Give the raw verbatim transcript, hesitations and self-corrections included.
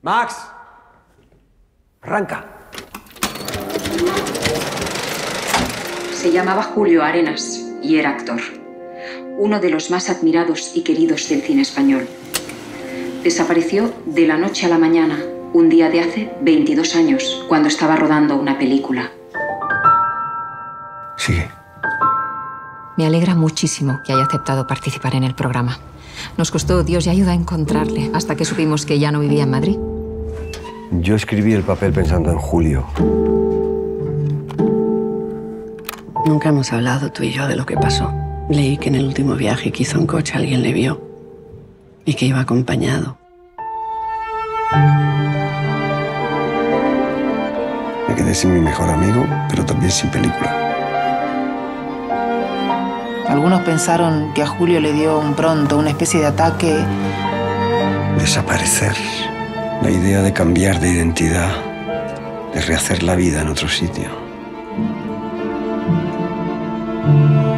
Max, arranca. Se llamaba Julio Arenas y era actor. Uno de los más admirados y queridos del cine español. Desapareció de la noche a la mañana, un día de hace veintidós años, cuando estaba rodando una película. Sigue. Me alegra muchísimo que haya aceptado participar en el programa. Nos costó Dios y ayuda a encontrarle, hasta que supimos que ya no vivía en Madrid. Yo escribí el papel pensando en Julio. Nunca hemos hablado tú y yo de lo que pasó. Leí que en el último viaje que hizo en coche alguien le vio y que iba acompañado. Me quedé sin mi mejor amigo, pero también sin película. Algunos pensaron que a Julio le dio un pronto, una especie de ataque. Desaparecer. La idea de cambiar de identidad, de rehacer la vida en otro sitio.